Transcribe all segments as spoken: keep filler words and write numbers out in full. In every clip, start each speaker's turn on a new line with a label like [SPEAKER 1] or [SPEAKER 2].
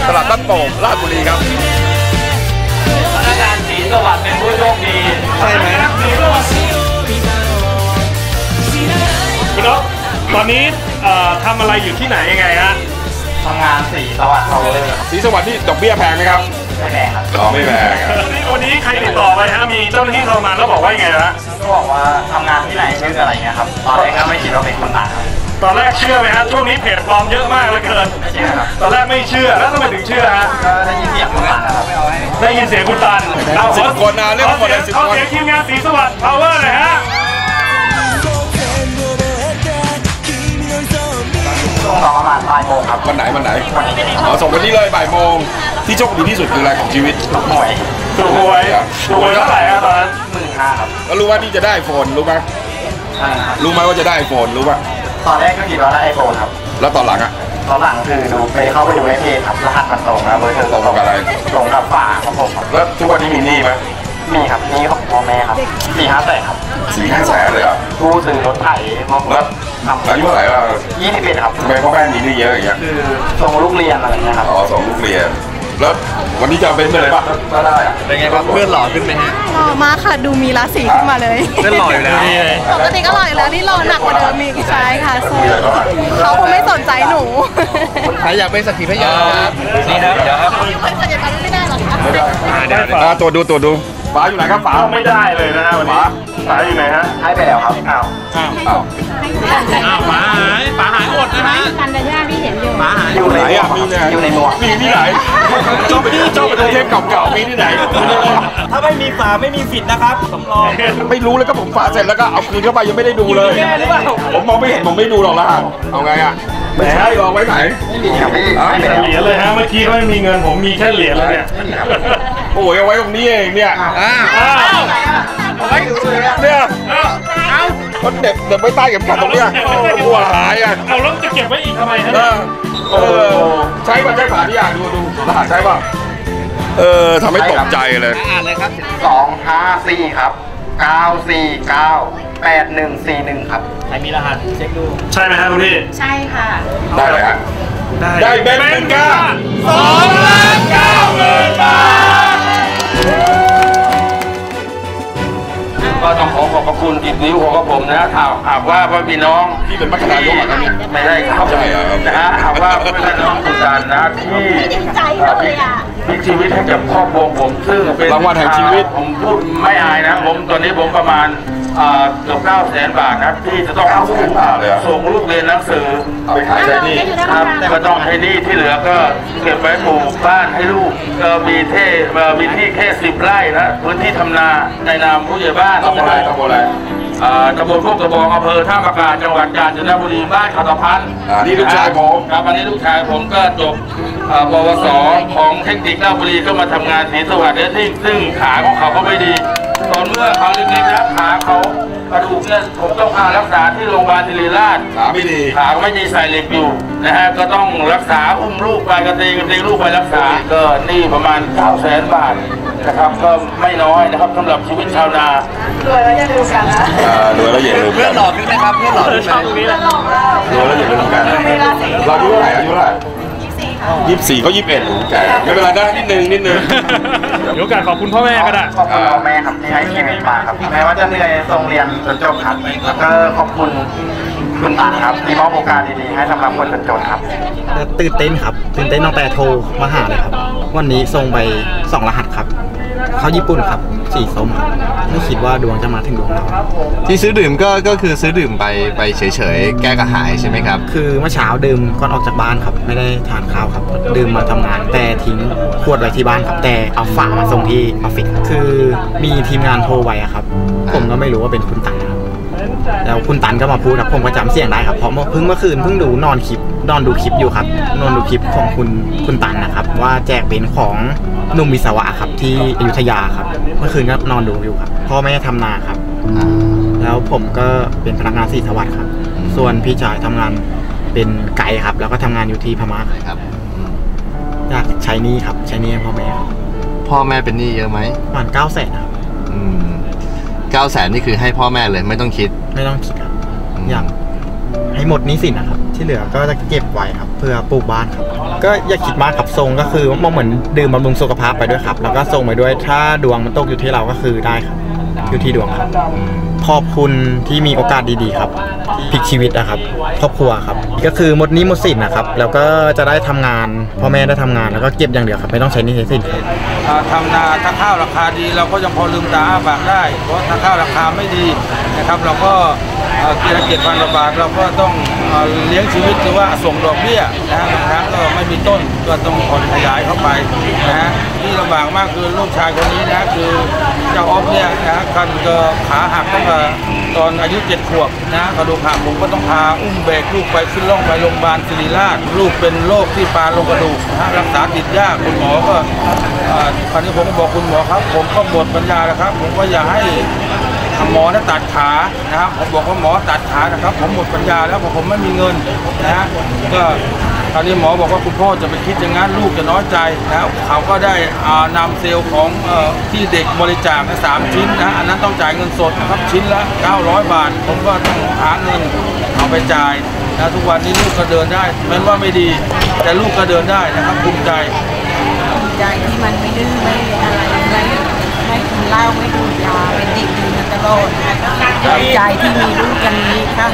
[SPEAKER 1] ตลาดบ้านโป่งราชบุรีครับ
[SPEAKER 2] พนักงานศรีสวัสดิ์เป็นผู้โชคดี
[SPEAKER 1] ใช่ไหม
[SPEAKER 3] คุณนกตอนนี้ทำอะไรอยู่ที่ไหนยังไงฮะ
[SPEAKER 2] ทำงานศรีสวัสดิ์เขาเลย
[SPEAKER 1] ศรีสวัสดิ์ที่ดอกเบี้ยแพงไหมครับ
[SPEAKER 2] ไม่แพงครับ
[SPEAKER 1] อ๋อไม่แพง
[SPEAKER 3] วันนี้ใครติดต่อไปฮะมีเจ้าหน้าที่โทรมาแล้วบอกว่ายังไงฮะ
[SPEAKER 2] ก็บอกว่าทำงานที่ไหนชื่ออะไรเงี้ยครับตอนแรกก็ไม่คิดว่าเป็นคนต่างครับ
[SPEAKER 3] ตอนแรกเชื่อไหมฮะช่วงนี้เพจปลอมเยอะมากเหลือเกิน
[SPEAKER 2] ไม่เชื่อครับ
[SPEAKER 3] ตอนแรกไม่เชื่อแล้วทำไมถึงเชื่อฮะ
[SPEAKER 2] ก็ได้ยินเสียงคุณตันนะครับ
[SPEAKER 3] ได้ยินเสียงคุณตัน
[SPEAKER 1] เอาสิบคนนะเรียกว่าหมดเลยสิบคน
[SPEAKER 3] เอาเสียงทีมงานศรีสวัสดิ์ power เลยฮะ
[SPEAKER 2] ช่วงประมาณบ่ายโมงครับ
[SPEAKER 1] วันไหนวันไหนอ๋อส่งวันนี้เลยบ่ายโมงที่โชคดีที่สุดคืออะไรของชีวิต
[SPEAKER 2] ถูกหวย
[SPEAKER 3] ถูกหวยถูกหวยเท่าไหร่ครับตอนนั้น
[SPEAKER 2] หมื่นห้าครับ
[SPEAKER 1] แล้วรู้ว่านี่จะได้ไอโฟนรู้ไหม
[SPEAKER 2] ใช่ครับ
[SPEAKER 1] รู้ไหมว่าจะได้ไอโฟนรู้ป่ะ
[SPEAKER 2] ตอนแรกก็คิดว่าได้ไอโฟนครับ
[SPEAKER 1] แล้วตอนหลังอ่ะ
[SPEAKER 2] ตอนหลังคือดูไปเข้าไปดูในเพจครับรหัสมันตรงนะเบอร์โทร
[SPEAKER 1] ตรงกับอะไร
[SPEAKER 2] ตรงกับฝาของผมครับ
[SPEAKER 1] แล้วทุกวันนี้มีหนี้ไหม
[SPEAKER 2] มีครับหนี้ของพ่อแม่ครับสี่ห้าแสนครับ
[SPEAKER 1] สี่ห้าแสนเลยอ่ะ
[SPEAKER 2] กู้ซื้อรถไถมอ
[SPEAKER 1] แล้วอายุเท่าไหร่ล่ะ
[SPEAKER 2] ยี่สิบเอ็ดครับ
[SPEAKER 1] ทำไมพ่อแม่มีหนี้เยอะอย่างเงี้ย
[SPEAKER 2] คือส่งลูกเรียนอะไรเงี้ยครับ
[SPEAKER 1] อ๋อส่งลูกเรียนแล้ววันนี้จะเป็นอะไรบ้าง
[SPEAKER 2] ก็ได้เป็นไงครับเพื่อนหล่อขึ้นไหมฮะ
[SPEAKER 4] หล่อมากค่ะดูมีราศีขึ้นมาเลย
[SPEAKER 2] เพื่อนหล่ออยู่แล้ว
[SPEAKER 4] ปกติก็หล่ออยู่แล้วนี่หล่อหนักกว่าเดิมอีกใช่ค่ะโซ่เขาคงไม่สนใจหนู
[SPEAKER 2] ใครอยากเป็นสักขีพยานครับนี่ครับเดี๋ยวครับ
[SPEAKER 4] สักขีพยานไม่ได้หรอคะ
[SPEAKER 1] ไม่ได้ได้ตัวดูตัวดูฝาอยู่ไหนครับฝา
[SPEAKER 3] ไม่ได้เลยนะฮะวันนี้ฝาอยู่ไหนฮะ
[SPEAKER 2] ให้ไปแล้วครับอ้าว
[SPEAKER 3] อ้าวอ้าวฝาหายฝาหายหมดนะฮะ
[SPEAKER 4] กันแต่ย่าที่เห็นอยู่
[SPEAKER 2] ฝาหายอยู่ไหนอ่ะมีเนี่ยอยู่ในหมวก
[SPEAKER 1] มีที่ไหนเจ้าไปเจ้าไปดูเทปเก่าๆมีที่ไหน
[SPEAKER 2] ถ้าไม่มีฝาไม่มีฝิ่นนะครับสำรอง
[SPEAKER 1] ไม่รู้เลยก็ผมฝาเสร็จแล้วก็เอาคืนเข้าไปยังไม่ได้ดูเลยผมมองไม่เห็นผมไม่ดูหรอกละเอาไงอ่ะไม่ใช่ลองไว้ไหน
[SPEAKER 2] ไม่มีครับ
[SPEAKER 3] ไม่เป็นเหรียญเลยฮะเมื่อกี้เขาไม่มีเงินผมมีแค่เหรียญแล้วเนี่ย
[SPEAKER 1] โอ้ยเอาไว้ตรงนี้เองเนี่ย
[SPEAKER 3] อ้าว
[SPEAKER 1] เนี่ยเอาคนเด็กเด็กไว้ใต้เข็มขัดตรงเนี้ยหัวหายอ่ะ
[SPEAKER 3] เอาแล้วจะเก็บไว้อีกทำไมฮะ
[SPEAKER 1] เออใช้ป่ะใช้ฝาที่อ่านดูดูรหัสใช้ป่ะเออทำให้ตกใจเลย
[SPEAKER 2] อ่านเลยครับสองห้าสี่ครับเก้าสี่เก้าแปดหนึ่งสี่หนึ่งครับใครมีรหัสเช็คดู
[SPEAKER 3] ใช่ไหมฮะคุณพี่
[SPEAKER 4] ใช่ค่ะ
[SPEAKER 1] ได้เลยฮะได้เบนเป็นก้า
[SPEAKER 3] สองล้านเก้าหมื่นบาท
[SPEAKER 2] ก็ต้องขอขอบพระคุณติดนิ้วของผมนะถามหากว่าพ่อพี่น้อง
[SPEAKER 1] ที่เป็นมัคคณายกอะไรเนี่ย
[SPEAKER 2] ไม่ได้ครับนะฮะหากว่าพ่อพี่น้องสุดานนะที่พลิกชีวิตให้กับครอบครัวผมซึ่งเป็น
[SPEAKER 1] รางวัลแห่งชีวิต
[SPEAKER 2] ผมพูดไม่อายนะผมตอนนี้ผมประมาณเกือบเก้าแสนบาทนะที่จะต้องส่งลูกเรียนหนังสือ
[SPEAKER 1] ไปขายใช้หนี้
[SPEAKER 2] ครับก็ต้องให้หนี้ที่เหลือก็เก็บไว้ปลูกบ้านให้ลูกก็มีเท่มีที่แค่สิบไร่นะพื้นที่ทำนาในนามผู้ใหญ่บ้าน
[SPEAKER 1] ตำบลอะไรตำบลอะไร
[SPEAKER 2] ตำบลพวกตะบองอำเภอท่าปะการจังหวัดกาญจนบุรีบ้านขาวพันธ์
[SPEAKER 1] นี่ลูกชายผม
[SPEAKER 2] ครับอันนี้ลูกชายผมก็จบปวสของเทคนิคราชบุรีก็มาทำงานศรีสวัสดิ์ที่ซึ่งขาของเขาก็ไม่ดีตอนเมื่อเขาเล็กๆนะขาเขากระดูกเนี่ยผมต้องพารักษาที่โรงพยาบาลศิริราช
[SPEAKER 1] ขาไม่ดี
[SPEAKER 2] ขาไม่มีใส่เหล็กอยู่นะฮะก็ต้องรักษาอุ้มลูกไปกระเตงกระเตงลูกไปรักษาก็นี่ประมาณเก้าแสนบาทนะครับก็ไม่น้อยนะครับสำหรับชีวิตชาวนาร
[SPEAKER 4] วยแล้วอย่าลืมกันนะ
[SPEAKER 1] รวยแล้วอย่าลืม
[SPEAKER 2] เพื่อนหล่อขึ้นไหมครับเพื่อนหล่อขึ้นไหม
[SPEAKER 4] เพื่อนหล่อ
[SPEAKER 1] รวยแล้วอย่าลืมกันเราอายุเท่าไหร่อายุเท่าไหร่ยี่สิบสี่ก็ยี่สิบเอ็ดไม่เป็นไรได้นิดนึงนิดนึง
[SPEAKER 3] เดี๋ยวกันขอบคุณพ่อแม่ก็ได้
[SPEAKER 2] ขอบคุณพ่อแม่ครับที่ให้ชีวิตมาครับแม้ว่าจะเหนื่อยส่งเรียนจนจบครับแล้วก็ขอบคุณคุณตาครับที่มอบโอกาสดีๆให้สำหรับคนจนครับ
[SPEAKER 5] ตื่นเต้นครับตื่นเต้นตั้งแต่โทรมาหาเลยครับวันนี้ส่งไปสองรหัสครับเขาญี่ปุ่นครับสีส้มไม่คิดว่าดวงจะมาถึงดวงเรา
[SPEAKER 6] ที่ซื้อดื่มก็ก็คือซื้อดื่มไปไปเฉยๆแก้กระหายใช่ไหมครับ
[SPEAKER 5] คือเมื่อเช้าดื่มก่อนออกจากบ้านครับไม่ได้ทานข้าวครับดื่มมาทำงานแต่ทิ้งขวดไว้ที่บ้านครับแต่เอาฝามาส่งที่ออฟฟิศคือมีทีมงานโทรไว้ครับผมก็ไม่รู้ว่าเป็นคุณตันครับแล้วคุณตันก็มาพูดครับผมก็จำเสียงได้ครับเพราะเพิ่งเมื่อคืนเพิ่งดูนอนคลิปนอนดูคลิปอยู่ครับนอนดูคลิปของคุณคุณตันนะครับว่าแจกเป็นของหนุ่มวิศวะครับที่อยุธยาครับเมื่อคืนก็นอนดูอยู่ครับพ่อแม่ทำนาครับแล้วผมก็เป็นพนักงานศรีสวัสดิ์ครับส่วนพี่ชายทำงานเป็นไกด์ครับแล้วก็ทำงานอยู่ที่พม่าครับอยากใช้หนี้ครับใช้หนี้ให้พ่อแม่
[SPEAKER 6] พ่อแม่เป็นหนี้เยอะไหม
[SPEAKER 5] ประมาณเก้าแสนครับ
[SPEAKER 6] เก้าแสนนี่คือให้พ่อแม่เลยไม่ต้องคิด
[SPEAKER 5] ไม่ต้องคิดครับอยากให้หมดหนี้สินนะครับที่เหลือก็จะเก็บไว้ครับเพื่อปลูกบ้านครับก็อย่าคิดมากกับทรงก็คือมันเหมือนดื่มบำรุงสุขภาพไปด้วยครับแล้วก็ทรงไปด้วยถ้าดวงมันตกอยู่ที่เราก็คือได้ครับอยู่ที่ดวงครับขอบคุณที่มีโอกาสดีๆครับพลิกชีวิตนะครับครอบครัวครับก็คือหมดหนี้หมดสินนะครับแล้วก็จะได้ทำงานพ่อแม่ได้ทำงานแล้วก็เก็บอย่างเดียวครับไม่ต้องใช้หนี้ใช้สินครับ
[SPEAKER 2] ทำนาถ้าข้าวราคาดีเราก็ยังพอลืมตาอ้าปากได้เพราะถ้าข้าวราคาไม่ดีนะครับเราก็กินเจ็ดพันบาทเราก็ต้องเลี้ยงชีวิตหรือว่าส่งดอกเบี้ยนะฮะบางครั้งก็ไม่มีต้นก็ต้องผ่อนขยายเข้าไปนะฮะที่ลำบากมากคือลูกชายคนนี้นะคือเจ้าออฟเนี่ยนะฮะคันก็ขาหักตั้งแต่ตอนอายุเจ็ดขวบนะกระดูกหักผมก็ต้องพาอุ้มเบรกลูกไปขึ้นล่องไปโรงพยาบาลศิริราชลูกเป็นโรคที่ปานลงกระดูกนะฮะรักษาติดยากคุณหมอก็คราวนี้ผมก็บอกคุณหมอครับผมก็หมดปัญญาแล้วครับผมก็อย่าให้หมอนะตัดขานะครับผมบอกว่าหมอตัดขานะครับผมหมดปัญญาแล้วเพราะผมไม่มีเงินนะฮะก็คราวนี้หมอบอกว่าคุณพ่อจะไปคิดอย่างนั้นลูกจะน้อยใจนะครับเขาก็ได้นำเซลล์ของที่เด็กบริจาคนะสามชิ้นนะอันนั้นต้องจ่ายเงินสดนะครับชิ้นละเก้าร้อยบาทผมก็ต้องหาเงินเอาไปจ่ายนะทุกวันนี้ลูกก็เดินได้แม้ว่าไม่ดีแต่ลูกก็เดินได้นะครับภูมิใจ
[SPEAKER 7] ภูมิใจที่มันไม่ดื้อไม่อะไรไม่ไม่กินเหล้าไม่ดูดยาเป็นเด็กดีมาตลอดภูมิใจที่มีลูกอย่างนี้ค่ะ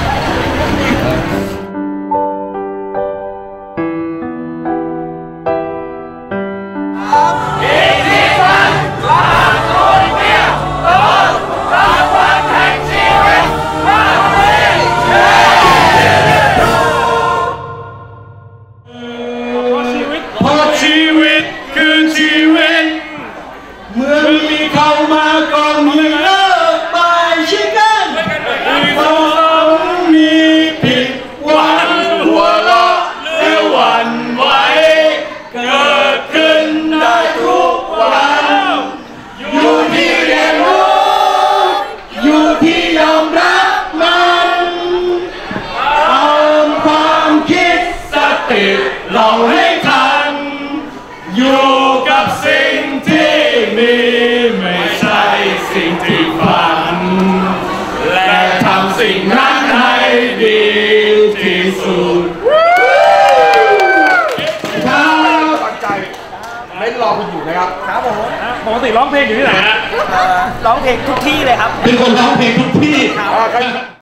[SPEAKER 3] ชีวิตคือชีวิตเมื่อมีเข้ามาก็มีเลิกไปชิกันต้องมีผิดหวังหัวเราะหรือหวั่นไหวเกิดขึ้นได้ทุกวันอยู่ที่เรียนรู้อยู่ที่ยอมรับมันเอาความคิดสติเราให้ทันอยู่กับสิ่งที่มีไม่ใช่สิ่งที่ฝันและทำสิ่งนั้นให้ดีที่สุดครับตั้งใจเล่นรอคุณอยู่นะครับครับผมปกติร้องเพลงอยู่ที่ไหนฮะร้องเพลงทุกที่เลยครับเป็นคนร้องเพลงทุกที่